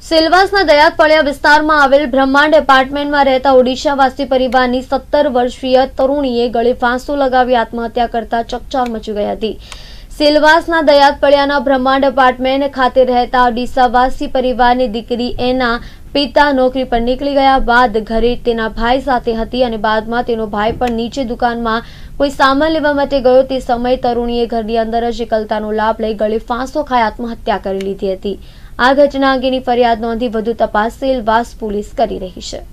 સેલવાસના દયાતપળિયા વિસ્તારમાં આવેલ બ્રહ્માંડ એપાર્ટમેન્ટમાં રહેતા ઓડિશાવાસી પરિવારની 17 વર્ષીય તરુણીએ ગળે ફાંસો લગાવી આત્મહત્યા કરતા ચકચાર મચી ગઈ હતી। સેલવાસના દયાતપળિયાના બ્રહ્માંડ એપાર્ટમેન્ટ ખાતે રહેતા ઓડિશાવાસી પરિવારની દીકરી એના પિતા નોકરી પર નીકળી ગયા બાદ ઘરે તેના ભાઈ સાથે હતી અને બાદમાં તેનો ભાઈ પણ નીચે દુકાનમાં કોઈ સામાન લેવા માટે ગયો તે સમયે તરુણીએ ઘરની અંદર જ એકલતાનો લાભ લઈ ગળે ફાંસો ખાઈ આત્મહત્યા કરી લીધી હતી। આ ઘટના અંગેની ફરિયાદ નોંધી વધુ તપાસ સેલવાસ પોલીસ કરી રહી છે।